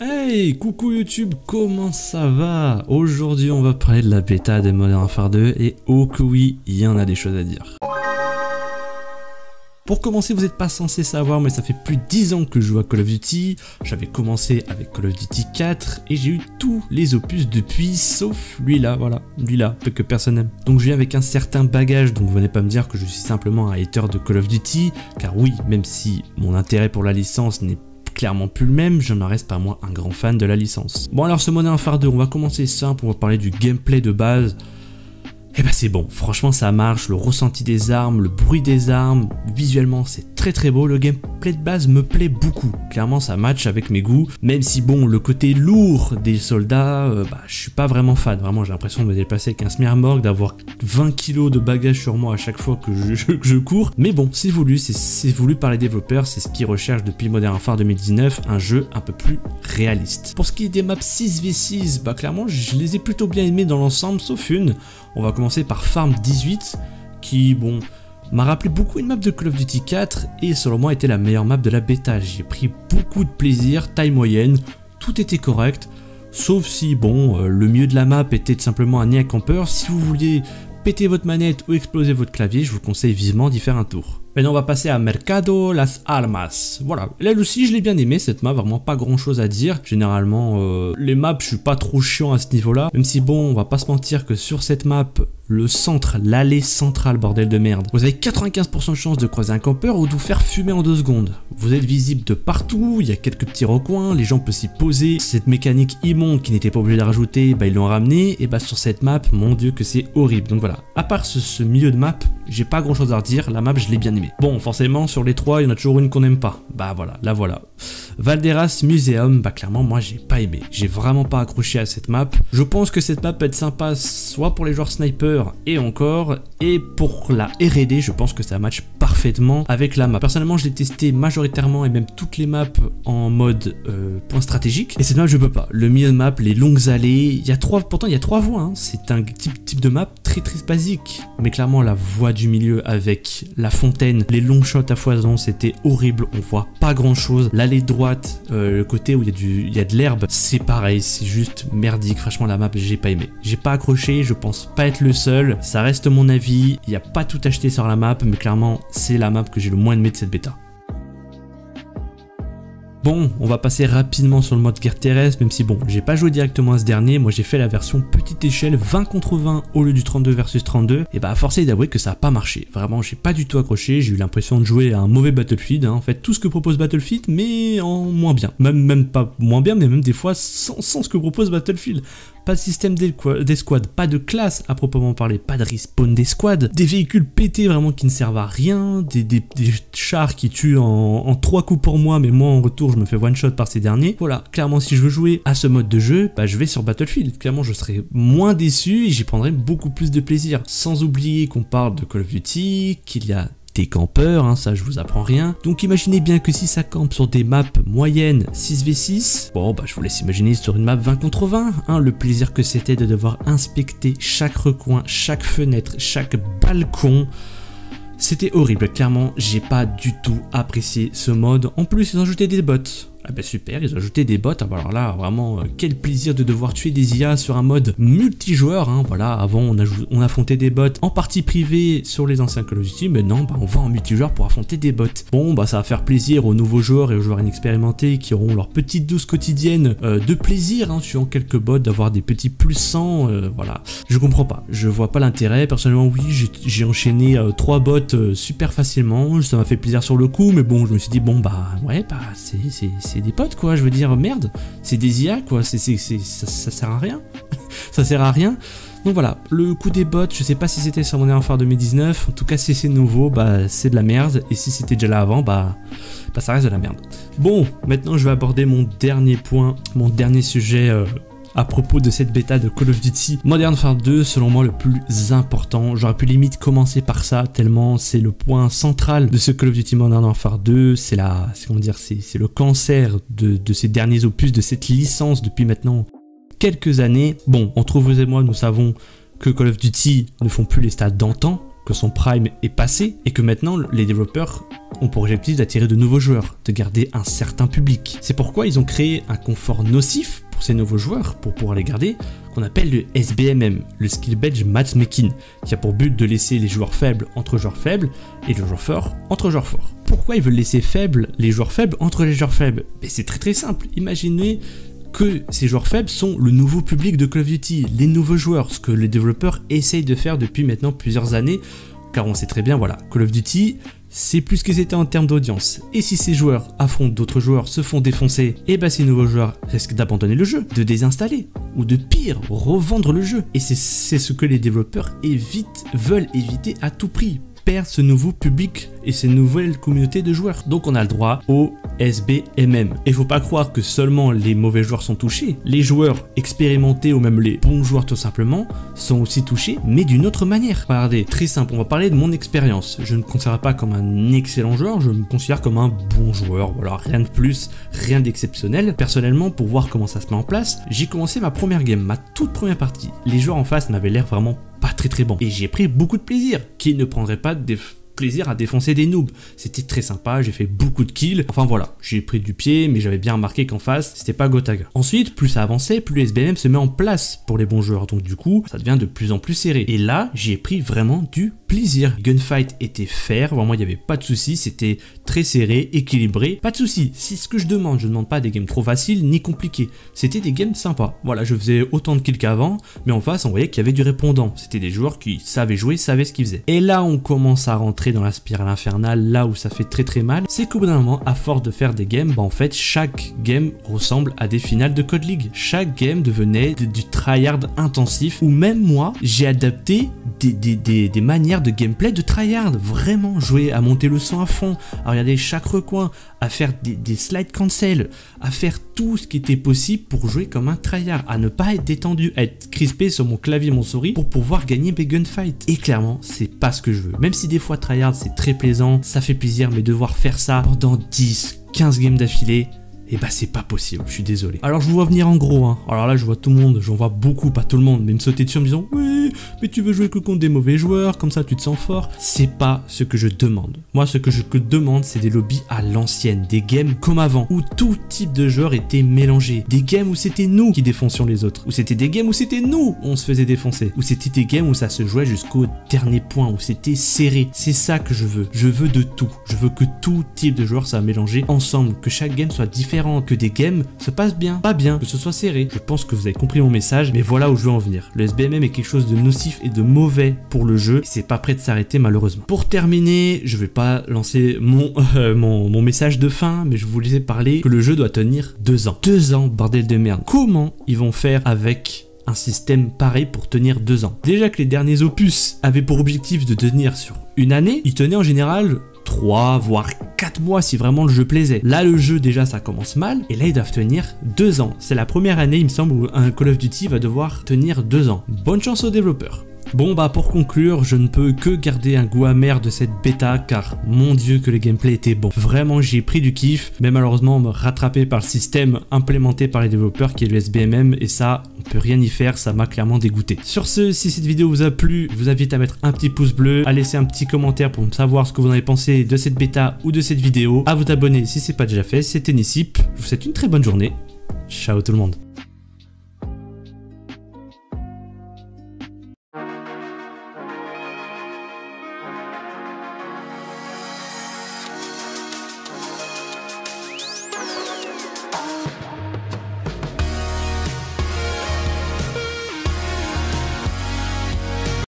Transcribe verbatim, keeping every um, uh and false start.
Hey, coucou YouTube, comment ça va? Aujourd'hui on va parler de la bêta de Modern Warfare deux et oh que oui, il y en a des choses à dire. Pour commencer, vous n'êtes pas censé savoir, mais ça fait plus de dix ans que je joue à Call of Duty. J'avais commencé avec Call of Duty quatre et j'ai eu tous les opus depuis, sauf lui-là, voilà, lui-là, que personne n'aime. Donc je viens avec un certain bagage, donc venez pas me dire que je suis simplement un hater de Call of Duty, car oui, même si mon intérêt pour la licence n'est clairement plus le même, je n'en reste pas moins un grand fan de la licence. Bon alors ce Modern Warfare deux, on va commencer simple, on va parler du gameplay de base. Et bah c'est bon, franchement ça marche, le ressenti des armes, le bruit des armes, visuellement c'est très très beau, le gameplay de base me plaît beaucoup, clairement ça match avec mes goûts, même si bon le côté lourd des soldats, euh, bah je suis pas vraiment fan, vraiment j'ai l'impression de me déplacer avec un smearmorg, d'avoir vingt kilos de bagages sur moi à chaque fois que je, je, que je cours, mais bon c'est voulu, c'est voulu par les développeurs, c'est ce qu'ils recherchent depuis Modern Warfare deux mille dix-neuf, un jeu un peu plus réaliste. Pour ce qui est des maps six v six, bah clairement je les ai plutôt bien aimés dans l'ensemble, sauf une. On va commencer par Farm dix-huit, qui, bon, m'a rappelé beaucoup une map de Call of Duty quatre et selon moi était la meilleure map de la bêta. J'ai pris beaucoup de plaisir, taille moyenne, tout était correct, sauf si, bon, euh, le mieux de la map était tout simplement un nid camper. Si vous vouliez péter votre manette ou exploser votre clavier, je vous conseille vivement d'y faire un tour. Maintenant on va passer à Mercado Las Armas. Voilà, là aussi je l'ai bien aimé cette map, vraiment pas grand chose à dire. Généralement euh, les maps je suis pas trop chiant à ce niveau là. Même si bon on va pas se mentir que sur cette map, le centre, l'allée centrale bordel de merde, vous avez quatre-vingt-quinze pour cent de chance de croiser un campeur ou de vous faire fumer en deux secondes. Vous êtes visible de partout, il y a quelques petits recoins, les gens peuvent s'y poser. Cette mécanique immonde qui n'était pas obligé de rajouter, bah ils l'ont ramené et bah sur cette map, mon dieu que c'est horrible. Donc voilà, à part ce, ce milieu de map, j'ai pas grand chose à redire, la map je l'ai bien aimé. Bon, forcément, sur les trois, il y en a toujours une qu'on n'aime pas. Bah voilà, la voilà. Valderas Museum, bah clairement, moi, j'ai pas aimé. J'ai vraiment pas accroché à cette map. Je pense que cette map peut être sympa, soit pour les joueurs sniper et encore, et pour la R et D, je pense que ça match parfaitement avec la map. Personnellement, je l'ai testé majoritairement et même toutes les maps en mode euh, point stratégique. Et cette map, je peux pas. Le milieu de map, les longues allées, il y a trois, pourtant, il y a trois voies. Hein. C'est un type, type de map très très basique. Mais clairement, la voie du milieu avec la fontaine, les long shots à foison, c'était horrible, on voit pas grand chose. L'allée droite, euh, le côté où il y a du, il y a de l'herbe, c'est pareil, c'est juste merdique. Franchement la map j'ai pas aimé, j'ai pas accroché, je pense pas être le seul, ça reste mon avis, il n'y a pas tout acheté sur la map, mais clairement c'est la map que j'ai le moins aimé de cette bêta. Bon, on va passer rapidement sur le mode guerre terrestre, même si bon, j'ai pas joué directement à ce dernier, moi j'ai fait la version petite échelle, vingt contre vingt au lieu du trente-deux versus trente-deux, et bah à force d'avouer que ça a pas marché, vraiment j'ai pas du tout accroché, j'ai eu l'impression de jouer à un mauvais Battlefield, hein. En fait tout ce que propose Battlefield, mais en moins bien, même, même pas moins bien, mais même des fois sans, sans ce que propose Battlefield. Pas de système d'escouade, pas de classe à proprement parler, pas de respawn d'escouade, des véhicules pétés vraiment qui ne servent à rien, des, des, des chars qui tuent en, en trois coups pour moi, mais moi en retour je me fais one shot par ces derniers. Voilà, clairement si je veux jouer à ce mode de jeu, bah je vais sur Battlefield, clairement je serai moins déçu et j'y prendrai beaucoup plus de plaisir. Sans oublier qu'on parle de Call of Duty, qu'il y a des campeurs, hein, ça je vous apprends rien. Donc imaginez bien que si ça campe sur des maps moyennes six v six, bon bah je vous laisse imaginer sur une map vingt contre vingt, hein, le plaisir que c'était de devoir inspecter chaque recoin, chaque fenêtre, chaque balcon. C'était horrible, clairement j'ai pas du tout apprécié ce mode. En plus ils ont ajouté des bots. Ah bah super, ils ont ajouté des bots, alors là vraiment euh, quel plaisir de devoir tuer des I A sur un mode multijoueur, hein. Voilà, avant on, a, on affrontait des bots en partie privée sur les anciens Call of Duty, mais non, bah, on va en multijoueur pour affronter des bots. Bon bah ça va faire plaisir aux nouveaux joueurs et aux joueurs inexpérimentés qui auront leur petite dose quotidienne euh, de plaisir, hein, tuant quelques bots, d'avoir des petits plus cent, euh, voilà. Je comprends pas, je vois pas l'intérêt, personnellement oui, j'ai enchaîné euh, trois bots euh, super facilement, ça m'a fait plaisir sur le coup, mais bon, je me suis dit bon bah ouais, bah c'est... c'est des potes quoi, je veux dire merde, c'est des I A quoi, c'est c'est ça, ça sert à rien, ça sert à rien. Donc voilà, le coup des bots, je sais pas si c'était sur Modern Warfare deux mille dix-neuf, en tout cas si c'est nouveau, bah c'est de la merde, et si c'était déjà là avant, bah, bah ça reste de la merde. Bon, maintenant je vais aborder mon dernier point, mon dernier sujet euh, à propos de cette bêta de Call of Duty Modern Warfare deux, selon moi le plus important. J'aurais pu limite commencer par ça, tellement c'est le point central de ce Call of Duty Modern Warfare deux, c'est la, c'est comment dire, c'est le cancer de, de ces derniers opus, de cette licence depuis maintenant quelques années. Bon, entre vous et moi, nous savons que Call of Duty ne font plus les stats d'antan, que son prime est passé et que maintenant les développeurs ont pour objectif d'attirer de nouveaux joueurs, de garder un certain public. C'est pourquoi ils ont créé un confort nocif pour ces nouveaux joueurs, pour pouvoir les garder, qu'on appelle le S B M M, le Skill Badge Matchmaking, qui a pour but de laisser les joueurs faibles entre joueurs faibles et les joueurs forts entre joueurs forts. Pourquoi ils veulent laisser faibles les joueurs faibles entre les joueurs faibles? Mais c'est très très simple, imaginez que ces joueurs faibles sont le nouveau public de Call of Duty, les nouveaux joueurs, ce que les développeurs essayent de faire depuis maintenant plusieurs années, car on sait très bien, voilà, Call of Duty, c'est plus ce que c'était en termes d'audience. Et si ces joueurs affrontent d'autres joueurs, se font défoncer, et bah ces nouveaux joueurs risquent d'abandonner le jeu, de désinstaller, ou de pire, revendre le jeu. Et c'est ce que les développeurs évitent, veulent éviter à tout prix. Perdre ce nouveau public et ces nouvelles communautés de joueurs. Donc on a le droit au S B M M. Et faut pas croire que seulement les mauvais joueurs sont touchés. Les joueurs expérimentés ou même les bons joueurs tout simplement sont aussi touchés, mais d'une autre manière. Regardez, très simple, on va parler de mon expérience. Je ne me considère pas comme un excellent joueur, je me considère comme un bon joueur. Voilà, rien de plus, rien d'exceptionnel. Personnellement, pour voir comment ça se met en place, j'ai commencé ma première game, ma toute première partie. Les joueurs en face m'avaient l'air vraiment pas très très bon. Et j'ai pris beaucoup de plaisir. Qui ne prendrait pas de plaisir à défoncer des noobs? C'était très sympa, j'ai fait beaucoup de kills. Enfin voilà, j'ai pris du pied, mais j'avais bien remarqué qu'en face, c'était pas Gotaga. Ensuite, plus ça avançait, plus le S B M M se met en place pour les bons joueurs. Donc du coup, ça devient de plus en plus serré. Et là, j'ai pris vraiment du plaisir. Gunfight était fair, vraiment il n'y avait pas de soucis, c'était très serré, équilibré, pas de soucis. C'est ce que je demande, je ne demande pas des games trop faciles ni compliqués. C'était des games sympas. Voilà, je faisais autant de kills qu'avant, mais en face, on voyait qu'il y avait du répondant. C'était des joueurs qui savaient jouer, savaient ce qu'ils faisaient. Et là, on commence à rentrer dans la spirale infernale, là où ça fait très très mal, c'est qu'au bout d'un moment, à force de faire des games, bah en fait, chaque game ressemble à des finales de Code League. Chaque game devenait de, du tryhard intensif, où même moi, j'ai adapté des, des, des, des manières de gameplay de tryhard, vraiment jouer à monter le son à fond, à regarder chaque recoin, à faire des, des slide cancel, à faire tout ce qui était possible pour jouer comme un tryhard, à ne pas être détendu, à être crispé sur mon clavier, mon souris, pour pouvoir gagner mes gunfights. Et clairement, c'est pas ce que je veux. Même si des fois tryhard c'est très plaisant, ça fait plaisir, mais devoir faire ça pendant dix, quinze games d'affilée, et bah c'est pas possible, je suis désolé. Alors je vous vois venir en gros, hein. Alors là je vois tout le monde, j'en vois beaucoup, pas tout le monde, mais me sauter dessus en me disant oui, mais tu veux jouer que contre des mauvais joueurs, comme ça tu te sens fort. C'est pas ce que je demande. Moi ce que je demande c'est des lobbies à l'ancienne, des games comme avant, où tout type de joueurs était mélangé. Des games où c'était nous qui défoncions les autres, où c'était des games où c'était nous on se faisait défoncer, où c'était des games où ça se jouait jusqu'au dernier point, où c'était serré. C'est ça que je veux, je veux de tout. Je veux que tout type de joueurs soit mélangé ensemble, que chaque game soit différent, que des games se passent bien, pas bien, que ce soit serré. Je pense que vous avez compris mon message, mais voilà où je veux en venir. Le S B M M est quelque chose de nocif et de mauvais pour le jeu, et c'est pas prêt de s'arrêter malheureusement. Pour terminer, je vais pas lancer mon, euh, mon, mon message de fin, mais je vous laisser parler que le jeu doit tenir deux ans. Deux ans, bordel de merde. Comment ils vont faire avec un système pareil pour tenir deux ans? Déjà que les derniers opus avaient pour objectif de tenir sur une année, ils tenaient en général trois voire quatre mois si vraiment le jeu plaisait. Là le jeu déjà ça commence mal, et là ils doivent tenir deux ans. C'est la première année il me semble où un Call of Duty va devoir tenir deux ans. Bonne chance aux développeurs. Bon bah pour conclure, je ne peux que garder un goût amer de cette bêta, car mon dieu que le gameplay était bon. Vraiment j'ai pris du kiff, mais malheureusement me rattrapé par le système implémenté par les développeurs qui est le S B M M, et ça on peut rien y faire, ça m'a clairement dégoûté. Sur ce, si cette vidéo vous a plu, je vous invite à mettre un petit pouce bleu, à laisser un petit commentaire pour me savoir ce que vous en avez pensé de cette bêta ou de cette vidéo, à vous abonner si c'est pas déjà fait. C'était Nisip, je vous souhaite une très bonne journée, ciao tout le monde.